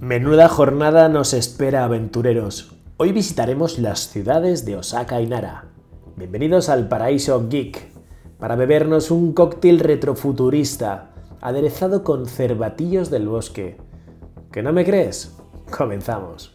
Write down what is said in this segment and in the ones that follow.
Menuda jornada nos espera, aventureros. Hoy visitaremos las ciudades de Osaka y Nara. Bienvenidos al Paraíso Geek, para bebernos un cóctel retrofuturista, aderezado con cervatillos del bosque. ¿Que no me crees? Comenzamos.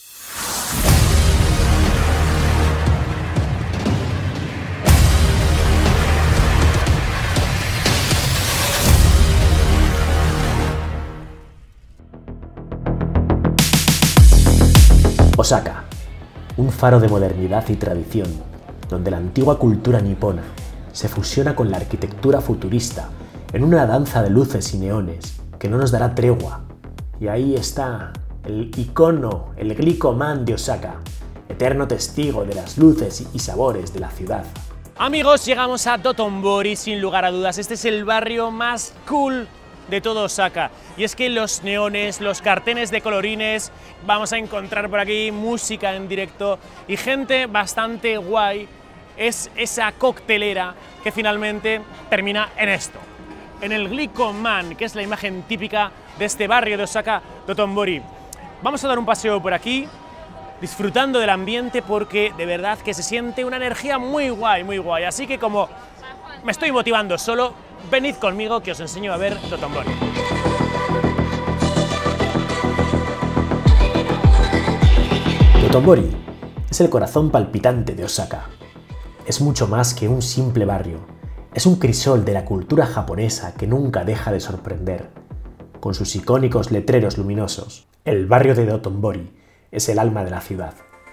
Osaka, un faro de modernidad y tradición, donde la antigua cultura nipona se fusiona con la arquitectura futurista en una danza de luces y neones que no nos dará tregua. Y ahí está el icono, el Glico-man de Osaka, eterno testigo de las luces y sabores de la ciudad. Amigos, llegamos a Dotonbori sin lugar a dudas. Este es el barrio más cool de todo Osaka, y es que los neones, los carteles de colorines, vamos a encontrar por aquí música en directo y gente bastante guay. Es esa coctelera que finalmente termina en esto, en el Glico-man, que es la imagen típica de este barrio de Osaka, Dotonbori. Vamos a dar un paseo por aquí, disfrutando del ambiente, porque de verdad que se siente una energía muy guay, así que como me estoy motivando solo, venid conmigo que os enseño a ver Dotonbori. Dotonbori es el corazón palpitante de Osaka. Es mucho más que un simple barrio. Es un crisol de la cultura japonesa que nunca deja de sorprender. Con sus icónicos letreros luminosos, el barrio de Dotonbori es el alma de la ciudad.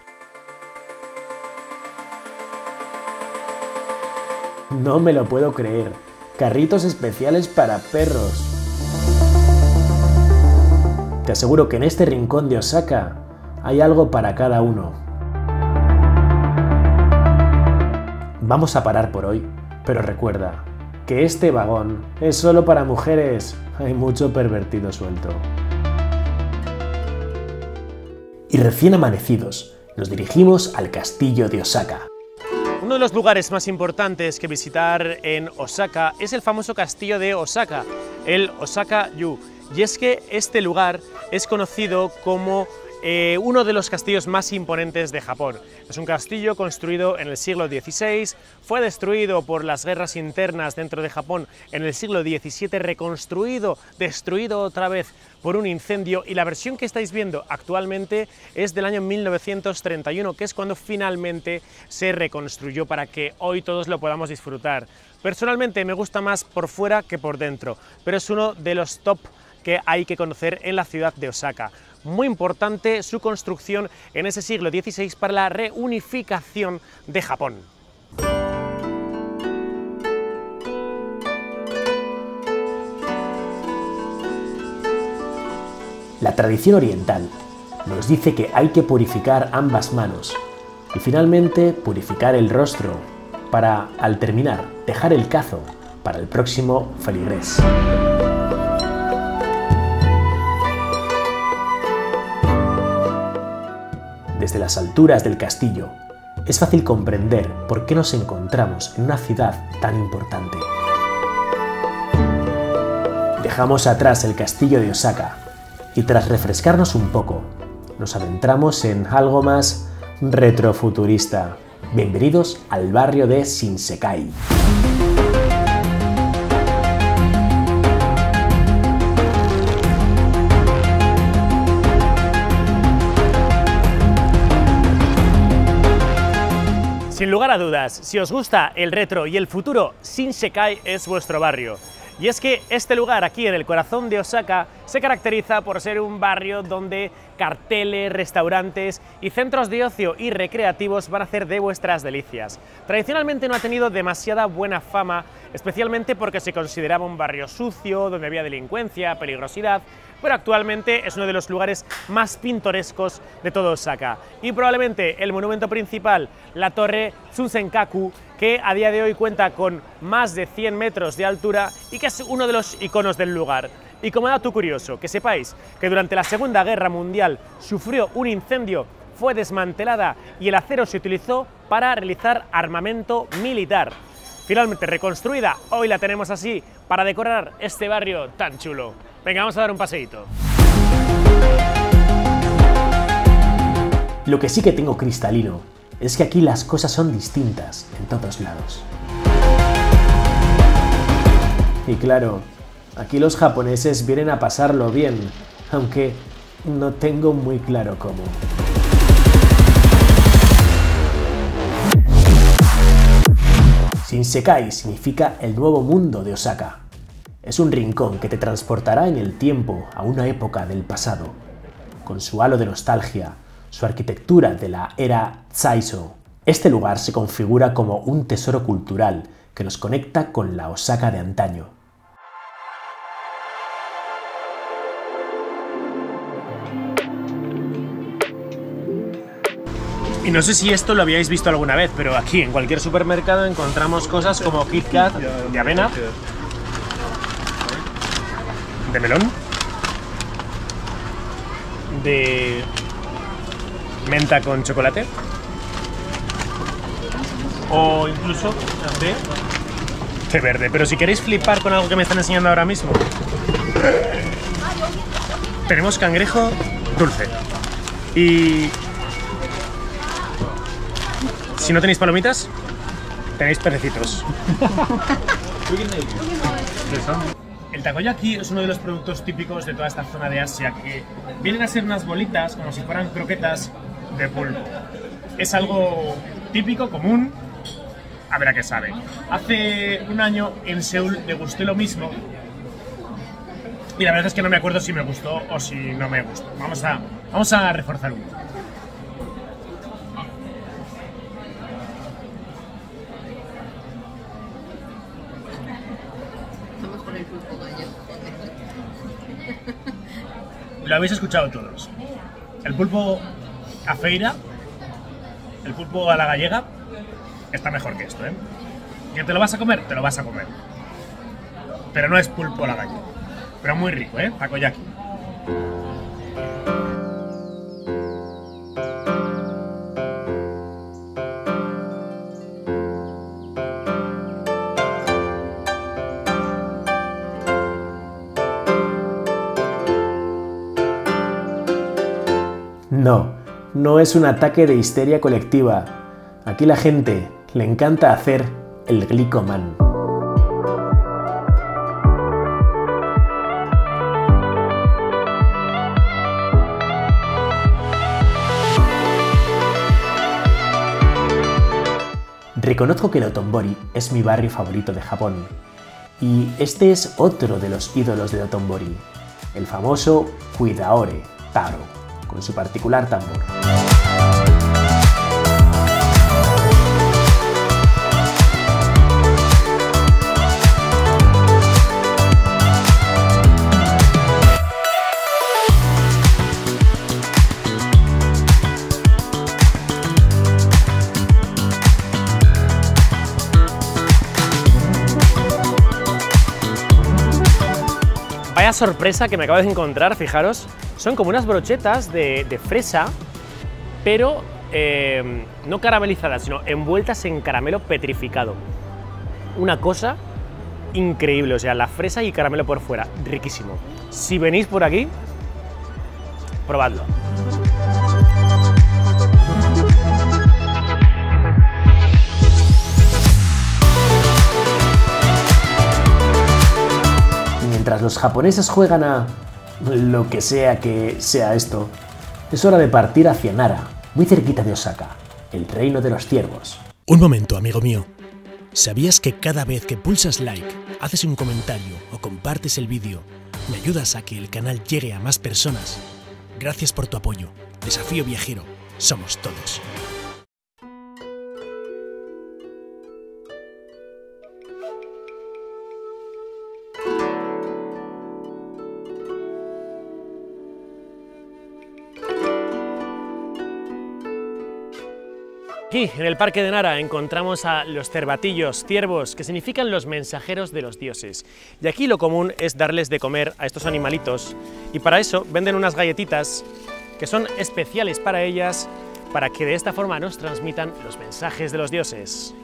No me lo puedo creer. Carritos especiales para perros. Te aseguro que en este rincón de Osaka hay algo para cada uno. Vamos a parar por hoy, pero recuerda que este vagón es solo para mujeres. Hay mucho pervertido suelto. Y recién amanecidos, nos dirigimos al castillo de Osaka. Uno de los lugares más importantes que visitar en Osaka es el famoso castillo de Osaka, el Osaka-yu. Y es que este lugar es conocido como uno de los castillos más imponentes de Japón. Es un castillo construido en el siglo XVI, fue destruido por las guerras internas dentro de Japón en el siglo XVII, reconstruido, destruido otra vez por un incendio, y la versión que estáis viendo actualmente es del año 1931, que es cuando finalmente se reconstruyó para que hoy todos lo podamos disfrutar. Personalmente me gusta más por fuera que por dentro, pero es uno de los top que hay que conocer en la ciudad de Osaka. Muy importante su construcción en ese siglo XVI para la reunificación de Japón. La tradición oriental nos dice que hay que purificar ambas manos y finalmente purificar el rostro para, al terminar, dejar el cazo para el próximo feligrés. Desde las alturas del castillo, es fácil comprender por qué nos encontramos en una ciudad tan importante. Dejamos atrás el castillo de Osaka y tras refrescarnos un poco, nos adentramos en algo más retrofuturista. Bienvenidos al barrio de Shinsekai. Sin lugar a dudas, si os gusta el retro y el futuro, Shinsekai es vuestro barrio. Y es que este lugar, aquí en el corazón de Osaka, se caracteriza por ser un barrio donde carteles, restaurantes y centros de ocio y recreativos van a hacer de vuestras delicias. Tradicionalmente no ha tenido demasiada buena fama, especialmente porque se consideraba un barrio sucio, donde había delincuencia, peligrosidad, pero actualmente es uno de los lugares más pintorescos de todo Osaka. Y probablemente el monumento principal, la torre Tsusenkaku, que a día de hoy cuenta con más de 100 metros de altura y que es uno de los iconos del lugar. Y como dato curioso, que sepáis que durante la Segunda Guerra Mundial sufrió un incendio, fue desmantelada y el acero se utilizó para realizar armamento militar. Finalmente reconstruida, hoy la tenemos así para decorar este barrio tan chulo. Venga, vamos a dar un paseíto. Lo que sí que tengo cristalino es que aquí las cosas son distintas en todos lados. Y claro, aquí los japoneses vienen a pasarlo bien, aunque no tengo muy claro cómo. Shinsekai significa el nuevo mundo de Osaka. Es un rincón que te transportará en el tiempo a una época del pasado, con su halo de nostalgia, su arquitectura de la era Taisho. Este lugar se configura como un tesoro cultural que nos conecta con la Osaka de antaño. Y no sé si esto lo habíais visto alguna vez, pero aquí en cualquier supermercado encontramos cosas como Kit Kat de avena, de melón, de menta con chocolate o incluso de té verde. Pero si queréis flipar con algo que me están enseñando ahora mismo, tenemos cangrejo dulce. Y si no tenéis palomitas, tenéis pececitos. El takoyaki es uno de los productos típicos de toda esta zona de Asia, que vienen a ser unas bolitas como si fueran croquetas de pulpo. Es algo típico, común, a ver a qué sabe. Hace un año en Seúl degusté lo mismo y la verdad es que no me acuerdo si me gustó o si no me gustó. Vamos a reforzar un poco. Lo habéis escuchado todos. El pulpo a feira, el pulpo a la gallega, está mejor que esto, ¿eh? ¿Que te lo vas a comer? Te lo vas a comer. Pero no es pulpo a la gallega. Pero muy rico, ¿eh? Takoyaki. No es un ataque de histeria colectiva. Aquí la gente le encanta hacer el glicoman. Reconozco que el Dotonbori es mi barrio favorito de Japón. Y este es otro de los ídolos de Dotonbori, el famoso Kuidaore Taro, con su particular tambor. Vaya sorpresa que me acabo de encontrar, fijaros. Son como unas brochetas de fresa, pero no caramelizadas, sino envueltas en caramelo petrificado. Una cosa increíble, o sea, la fresa y caramelo por fuera, riquísimo. Si venís por aquí, probadlo. Mientras los japoneses juegan a lo que sea esto, es hora de partir hacia Nara, muy cerquita de Osaka, el reino de los ciervos. Un momento, amigo mío. ¿Sabías que cada vez que pulsas like, haces un comentario o compartes el vídeo, me ayudas a que el canal llegue a más personas? Gracias por tu apoyo. Desafío Viajero. Somos todos. Aquí, en el Parque de Nara, encontramos a los cervatillos, ciervos, que significan los mensajeros de los dioses. Y aquí lo común es darles de comer a estos animalitos, y para eso venden unas galletitas que son especiales para ellas, para que de esta forma nos transmitan los mensajes de los dioses.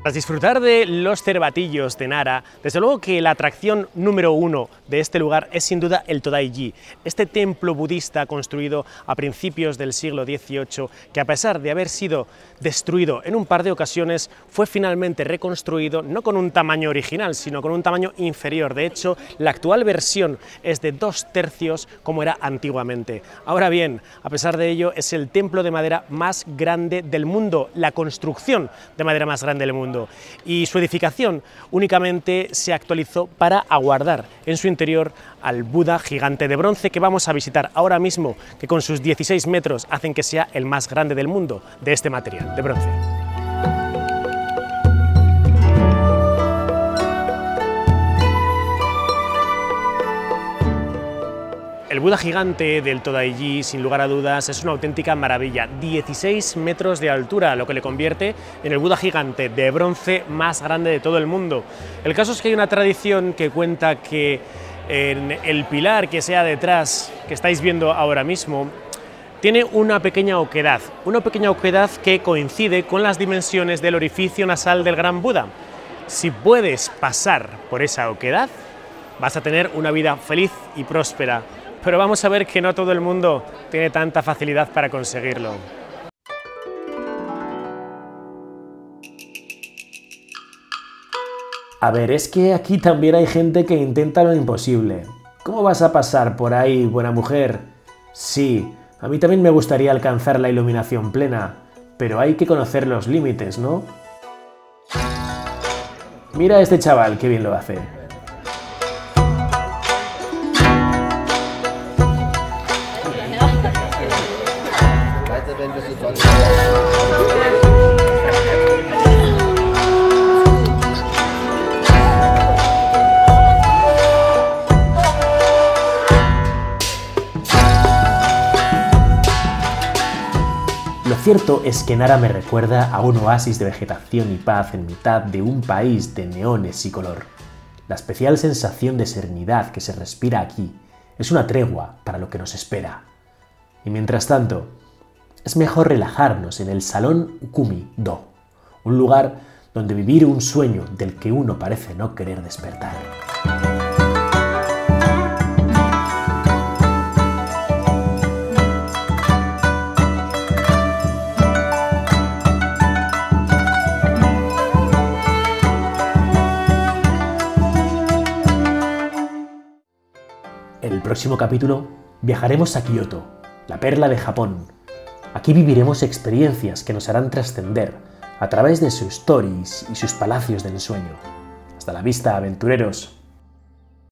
Tras disfrutar de los cervatillos de Nara, desde luego que la atracción número 1 de este lugar es sin duda el Todaiji, este templo budista construido a principios del siglo XVIII, que a pesar de haber sido destruido en un par de ocasiones, fue finalmente reconstruido no con un tamaño original, sino con un tamaño inferior. De hecho, la actual versión es de 2/3 como era antiguamente. Ahora bien, a pesar de ello, es el templo de madera más grande del mundo, la construcción de madera más grande del mundo. Y su edificación únicamente se actualizó para aguardar en su interior al Buda gigante de bronce que vamos a visitar ahora mismo, que con sus 16 metros hacen que sea el más grande del mundo de este material, de bronce. El Buda gigante del Todaiji, sin lugar a dudas, es una auténtica maravilla. 16 metros de altura, lo que le convierte en el Buda gigante de bronce más grande de todo el mundo. El caso es que hay una tradición que cuenta que en el pilar que sea detrás, que estáis viendo ahora mismo, tiene una pequeña oquedad que coincide con las dimensiones del orificio nasal del Gran Buda. Si puedes pasar por esa oquedad, vas a tener una vida feliz y próspera. Pero vamos a ver que no todo el mundo tiene tanta facilidad para conseguirlo. A ver, es que aquí también hay gente que intenta lo imposible. ¿Cómo vas a pasar por ahí, buena mujer? Sí, a mí también me gustaría alcanzar la iluminación plena, pero hay que conocer los límites, ¿no? Mira a este chaval, qué bien lo hace. Lo cierto es que Nara me recuerda a un oasis de vegetación y paz en mitad de un país de neones y color. La especial sensación de serenidad que se respira aquí es una tregua para lo que nos espera. Y mientras tanto, es mejor relajarnos en el Salón Ukumi-do, un lugar donde vivir un sueño del que uno parece no querer despertar. En el próximo capítulo viajaremos a Kioto, la perla de Japón. Aquí viviremos experiencias que nos harán trascender a través de sus stories y sus palacios de ensueño. Hasta la vista, aventureros.